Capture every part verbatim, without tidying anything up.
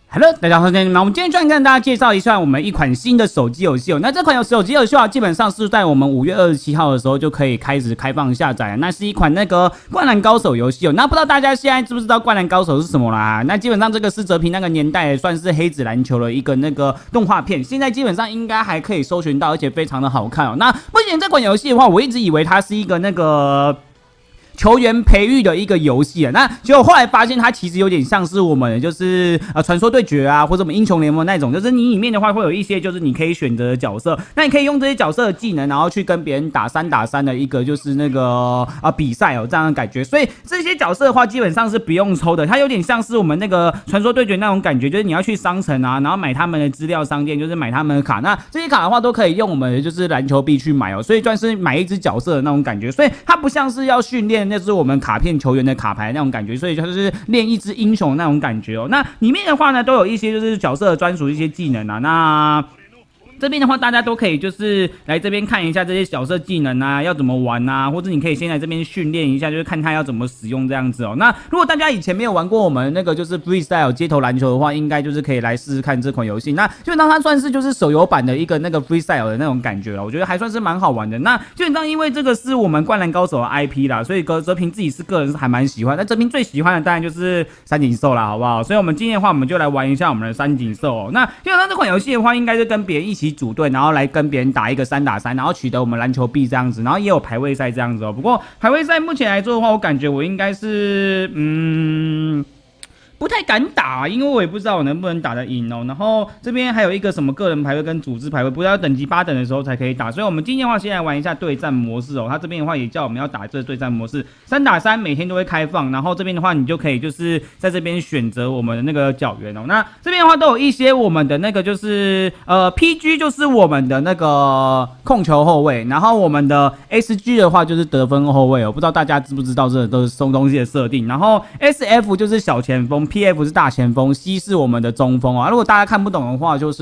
Hello， 大家好，我是你们。我们今天专门跟大家介绍一下我们一款新的手机游戏哦。那这款有手机游戏啊，基本上是在我们五月二十七号的时候就可以开始开放下载。那是一款那个灌篮高手游戏哦。那不知道大家现在知不知道灌篮高手是什么啦？那基本上这个是泽平那个年代也算是黑子篮球的一个那个动画片，现在基本上应该还可以搜寻到，而且非常的好看哦。那目前这款游戏的话，我一直以为它是一个那个球员培育的一个游戏啊，那结果后来发现它其实有点像是我们就是呃传说对决啊，或者我们英雄联盟那种，就是你里面的话会有一些就是你可以选择的角色，那你可以用这些角色的技能，然后去跟别人打三打三的一个就是那个啊、呃、比赛哦，这样的感觉。所以这些角色的话基本上是不用抽的，它有点像是我们那个传说对决那种感觉，就是你要去商城啊，然后买他们的资料商店，就是买他们的卡。那这些卡的话都可以用我们的就是篮球币去买哦，所以算是买一只角色的那种感觉。所以它不像是要训练。那是我们卡片球员的卡牌那种感觉，所以就是练一只英雄那种感觉哦。那里面的话呢，都有一些就是角色的专属一些技能啊。那这边的话，大家都可以就是来这边看一下这些角色技能啊，要怎么玩啊，或者你可以先来这边训练一下，就是看他要怎么使用这样子哦。那如果大家以前没有玩过我们那个就是 Freestyle 街头篮球的话，应该就是可以来试试看这款游戏。那基本上它算是就是手游版的一个那个 Freestyle 的那种感觉了，我觉得还算是蛮好玩的。那基本上因为这个是我们灌篮高手的 I P 啦，所以泽平自己是个人是还蛮喜欢。那泽平最喜欢的当然就是三井寿啦，好不好？所以我们今天的话，我们就来玩一下我们的三井寿哦。那基本上这款游戏的话，应该是跟别人一起组队，然后来跟别人打一个三打三，然后取得我们篮球币这样子，然后也有排位赛这样子哦。不过排位赛目前来说的话，我感觉我应该是嗯。不太敢打，因为我也不知道我能不能打得赢哦。然后这边还有一个什么个人排位跟组织排位，不知道等级八等的时候才可以打。所以我们今天的话，先来玩一下对战模式哦。它这边的话也叫我们要打这个对战模式，三打三，每天都会开放。然后这边的话，你就可以就是在这边选择我们的那个角员哦。那这边的话都有一些我们的那个就是呃 P G 就是我们的那个控球后卫，然后我们的 S G 的话就是得分后卫哦。不知道大家知不知道这都是送东西的设定。然后 S F 就是小前锋。P F 是大前锋 ，C 是我们的中锋啊。如果大家看不懂的话，就是，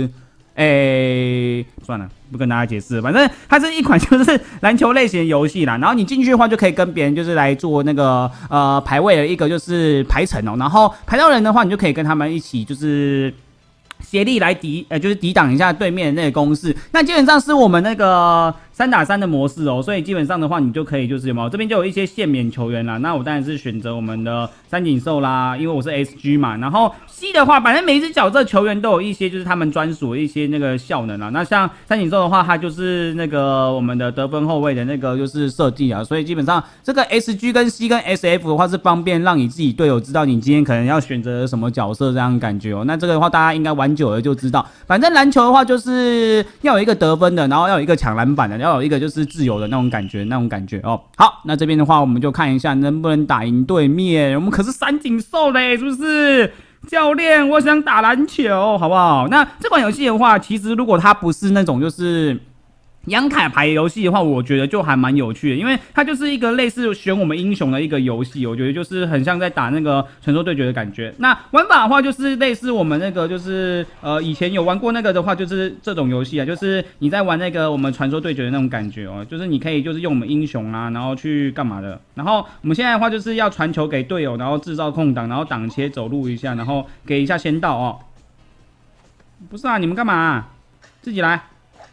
诶，算了，不跟大家解释。反正它是一款就是篮球类型的游戏啦。然后你进去的话，就可以跟别人就是来做那个呃排位的一个就是排程哦。然后排到人的话，你就可以跟他们一起就是协力来抵呃就是抵挡一下对面的那个攻势。那基本上是我们那个三打三的模式哦，所以基本上的话，你就可以就是有没有这边就有一些限免球员啦。那我当然是选择我们的三井寿啦，因为我是 S G 嘛。然后 C 的话，反正每一支角色球员都有一些就是他们专属的一些那个效能啦。那像三井寿的话，它就是那个我们的得分后卫的那个就是设计啊，所以基本上这个 S G 跟 C 跟 S F 的话是方便让你自己队友知道你今天可能要选择什么角色这样的感觉哦。那这个的话，大家应该玩久了就知道。反正篮球的话，就是要有一个得分的，然后要有一个抢篮板的。要有一个就是自由的那种感觉，那种感觉哦。好，那这边的话，我们就看一下能不能打赢对面。我们可是三井寿嘞，是不是？教练，我想打篮球，好不好？那这款游戏的话，其实如果它不是那种就是养卡牌游戏的话，我觉得就还蛮有趣的，因为它就是一个类似选我们英雄的一个游戏，我觉得就是很像在打那个传说对决的感觉。那玩法的话，就是类似我们那个就是呃以前有玩过那个的话，就是这种游戏啊，就是你在玩那个我们传说对决的那种感觉哦，就是你可以就是用我们英雄啊，然后去干嘛的。然后我们现在的话就是要传球给队友，然后制造空档，然后挡切走路一下，然后给一下先到哦。不是啊，你们干嘛啊？自己来。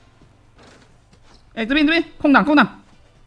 哎、欸，这边这边空档空档，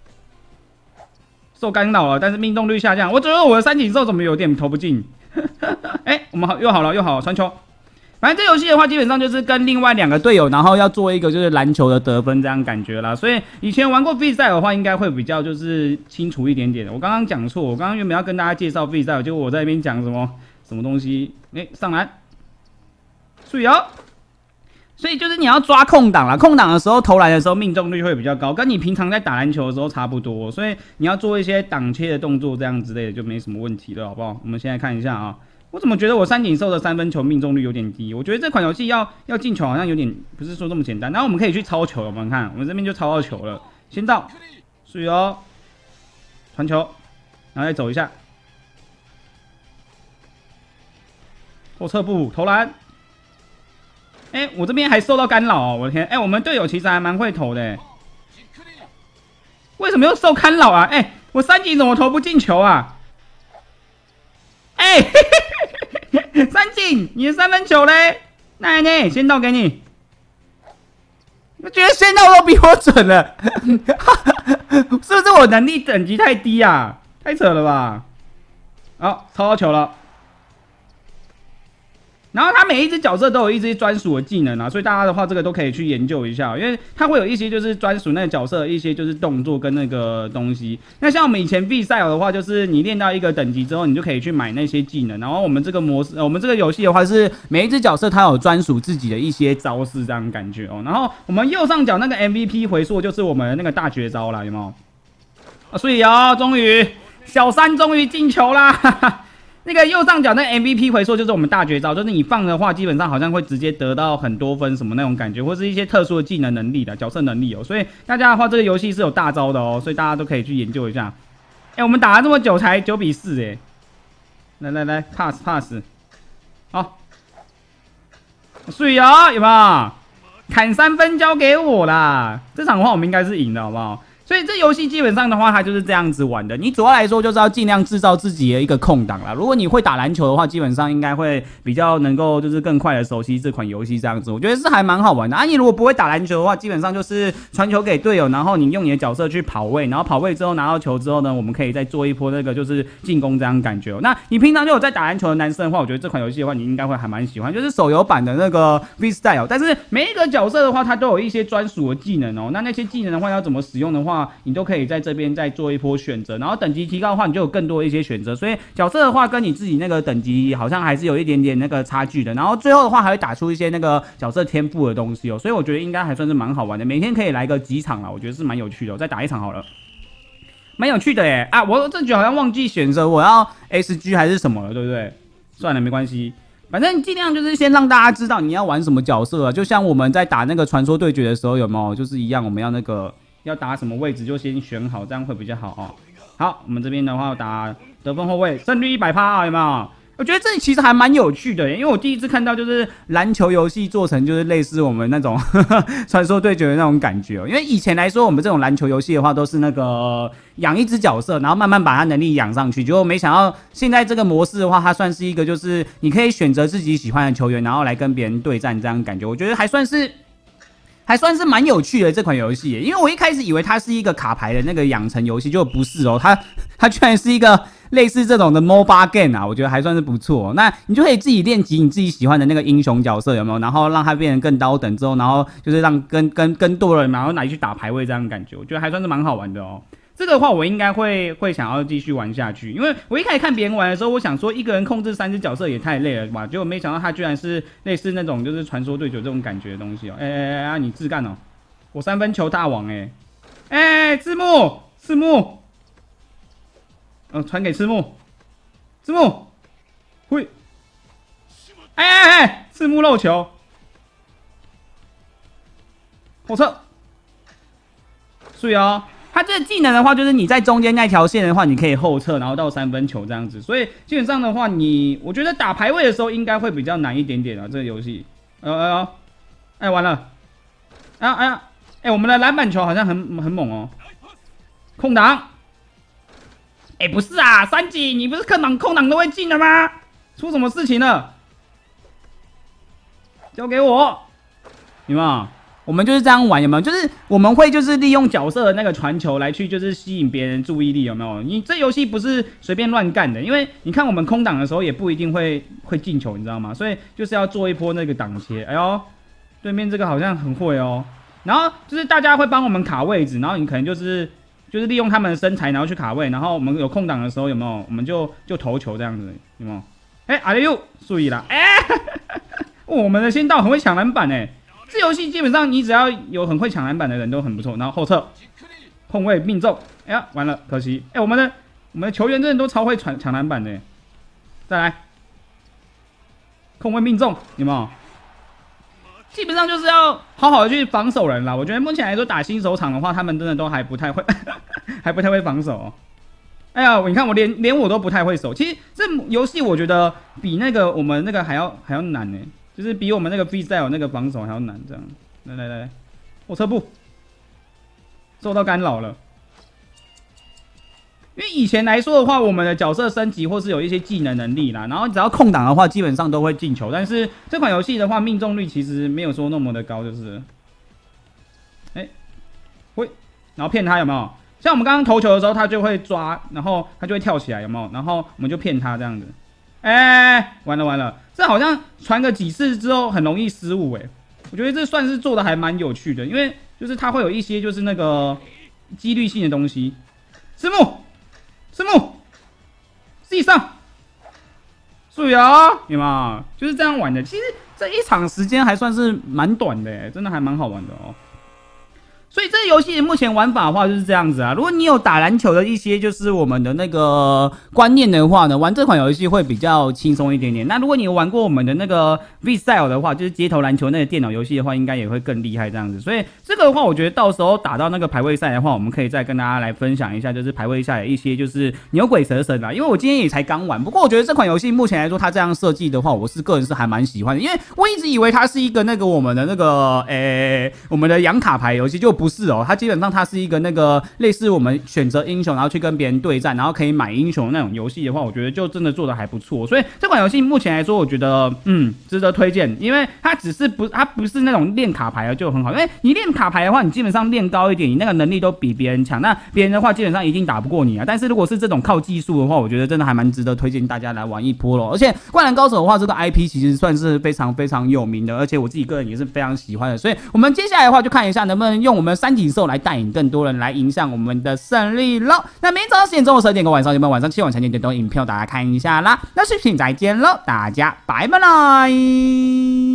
受干扰了，但是命中率下降。我觉得我的三井寿怎么有点投不进？哎、欸，我们好又好了又好了，传球。反正这游戏的话，基本上就是跟另外两个队友，然后要做一个就是篮球的得分这样感觉啦。所以以前玩过 Freestyle 的话，应该会比较就是清楚一点点的。我刚刚讲错，我刚刚原本要跟大家介绍 Freestyle， 结果我在那边讲什么什么东西？哎、欸，上篮，注意哦。所以就是你要抓空档啦，空档的时候投篮的时候命中率会比较高，跟你平常在打篮球的时候差不多。所以你要做一些挡切的动作，这样之类的就没什么问题了，好不好？我们现在看一下啊，我怎么觉得我三井寿的三分球命中率有点低？我觉得这款游戏要要进球好像有点不是说这么简单。然后我们可以去抄球，我们看我们这边就抄到球了，先到，注意哦，传球，然后再走一下，后撤步投篮。哎、欸，我这边还受到干扰哦！我的天，哎、欸，我们队友其实还蛮会投的，为什么又受干扰啊？哎、欸，我三井怎么投不进球啊？哎、欸，三三井，你的三分球嘞？奶奶，先到给你。我觉得先到都比我准了，是不是我能力等级太低啊？太扯了吧！好，抄到球了。然后他每一只角色都有一只专属的技能啊，所以大家的话这个都可以去研究一下，因为它会有一些就是专属那个角色的一些就是动作跟那个东西。那像我们以前比赛的话，就是你练到一个等级之后，你就可以去买那些技能。然后我们这个模式，我们这个游戏的话是每一只角色它有专属自己的一些招式这样感觉哦。然后我们右上角那个 M V P 回溯就是我们那个大绝招啦，有没有？啊，所以哦，终于小三终于进球啦！哈哈，那个右上角那 M V P 回溯就是我们大绝招，就是你放的话，基本上好像会直接得到很多分什么那种感觉，或是一些特殊的技能能力的角色能力哦。所以大家的话，这个游戏是有大招的哦，所以大家都可以去研究一下。哎、欸，我们打了这么久才九比四哎，来来来 ，pass pass， 好，所以啊，有没有？砍三分交给我啦！这场的话我们应该是赢的，好不好？所以这游戏基本上的话，它就是这样子玩的。你主要来说就是要尽量制造自己的一个空档啦。如果你会打篮球的话，基本上应该会比较能够就是更快的熟悉这款游戏这样子。我觉得是还蛮好玩的。啊，你如果不会打篮球的话，基本上就是传球给队友，然后你用你的角色去跑位，然后跑位之后拿到球之后呢，我们可以再做一波那个就是进攻这样感觉、喔。那你平常就有在打篮球的男生的话，我觉得这款游戏的话，你应该会还蛮喜欢，就是手游版的那个 V-Style。但是每一个角色的话，它都有一些专属的技能哦、喔。那那些技能的话，要怎么使用的话，你都可以在在这边再做一波选择，然后等级提高的话，你就有更多的一些选择。所以角色的话，跟你自己那个等级好像还是有一点点那个差距的。然后最后的话，还会打出一些那个角色天赋的东西哦。所以我觉得应该还算是蛮好玩的，每天可以来个几场啊，我觉得是蛮有趣的、哦。再打一场好了，蛮有趣的耶啊！我这局好像忘记选择我要 S G 还是什么了，对不对？算了，没关系。反正尽量就是先让大家知道你要玩什么角色啊，就像我们在打那个传说对决的时候，有没有就是一样，我们要那个。要打什么位置就先选好，这样会比较好哦。好，我们这边的话打得分后卫，胜率一百趴啊，有没有？我觉得这其实还蛮有趣的，因为我第一次看到就是篮球游戏做成就是类似我们那种传说对决的那种感觉哦。因为以前来说，我们这种篮球游戏的话，都是那个养一只角色，然后慢慢把它能力养上去。结果没想到现在这个模式的话，它算是一个就是你可以选择自己喜欢的球员，然后来跟别人对战这样感觉。我觉得还算是。还算是蛮有趣的这款游戏，因为我一开始以为它是一个卡牌的那个养成游戏，就不是哦，它它居然是一个类似这种的 mobile game 啊，我觉得还算是不错、哦。那你就可以自己练级你自己喜欢的那个英雄角色，有没有？然后让它变得更高等之后，然后就是让跟跟跟多人，然后拿去打排位这样的感觉，我觉得还算是蛮好玩的哦。这个的话，我应该会会想要继续玩下去，因为我一开始看别人玩的时候，我想说一个人控制三只角色也太累了吧，结果没想到他居然是类似那种就是传说对决这种感觉的东西哦。哎哎哎啊，你自干哦！我三分球大王哎、欸，哎、欸，赤木，赤木，嗯、呃，传给赤木，赤木，会，哎哎哎，赤木漏球，后撤，所以哦。它这个技能的话，就是你在中间那条线的话，你可以后撤，然后到三分球这样子。所以基本上的话，你我觉得打排位的时候应该会比较难一点点啊。这个游戏，哎呦哎呦，哎完了，哎呀哎呀，哎我们的篮板球好像很很猛哦，空档，哎不是啊，三井你不是空档空档都会进的吗？出什么事情了？交给我，有没有？我们就是这样玩，有没有？就是我们会就是利用角色的那个传球来去就是吸引别人注意力，有没有？你这游戏不是随便乱干的，因为你看我们空档的时候也不一定会会进球，你知道吗？所以就是要做一波那个挡切。哎呦，对面这个好像很会哦。然后就是大家会帮我们卡位置，然后你可能就是就是利用他们的身材，然后去卡位，然后我们有空档的时候有没有？我们就就投球这样子，有没有？哎，阿雷又注意了，哎、哦，我们的先到很会抢篮板哎。这游戏基本上你只要有很会抢篮板的人都很不错，然后后撤，控卫命中，哎呀完了，可惜，哎我们的我们的球员真的都超会抢抢篮板的，再来，控卫命中，有没有？基本上就是要好好的去防守人啦。我觉得目前来说打新手场的话，他们真的都还不太会，还不太会防守、哦。哎呀，你看我连连我都不太会守。其实这游戏我觉得比那个我们那个还要还要难呢。就是比我们那个 freestyle 那个防守还要难，这样。来来来，后撤步，受到干扰了。 因为以前来说的话，我们的角色升级或是有一些技能能力啦，然后只要空档的话，基本上都会进球。但是这款游戏的话，命中率其实没有说那么的高，就是，哎、欸，会，然后骗他有没有？像我们刚刚投球的时候，他就会抓，然后他就会跳起来，有没有？然后我们就骗他这样子。哎、欸，完了完了，这好像传个几次之后很容易失误哎、欸。我觉得这算是做的还蛮有趣的，因为就是它会有一些就是那个几率性的东西。赤木，赤木，自己上，注意啊，有没有？就是这样玩的。其实这一场时间还算是蛮短的、欸，真的还蛮好玩的哦。所以这个游戏目前玩法的话就是这样子啊。如果你有打篮球的一些就是我们的那个观念的话呢，玩这款游戏会比较轻松一点点。那如果你有玩过我们的那个 V-Style 的话，就是街头篮球那个电脑游戏的话，应该也会更厉害这样子。所以这个的话，我觉得到时候打到那个排位赛的话，我们可以再跟大家来分享一下，就是排位赛的一些就是牛鬼蛇神啦。因为我今天也才刚玩，不过我觉得这款游戏目前来说，它这样设计的话，我是个人是还蛮喜欢的。因为我一直以为它是一个那个我们的那个诶、欸、我们的养卡牌游戏，就不是哦，它基本上它是一个那个类似我们选择英雄，然后去跟别人对战，然后可以买英雄那种游戏的话，我觉得就真的做的还不错。所以这款游戏目前来说，我觉得嗯值得推荐，因为它只是不它不是那种练卡牌的就很好，因为你练卡牌的话，你基本上练高一点，你那个能力都比别人强，那别人的话基本上一定打不过你啊。但是如果是这种靠技术的话，我觉得真的还蛮值得推荐大家来玩一波咯。而且灌篮高手的话，这个 I P 其实算是非常非常有名的，而且我自己个人也是非常喜欢的。所以我们接下来的话就看一下能不能用我们三井寿来带领更多人来影响我们的胜利咯。那明天早上十点中午十二点跟晚上有没有晚上七晚才点点都影片大家看一下啦。那视频再见喽，大家拜拜。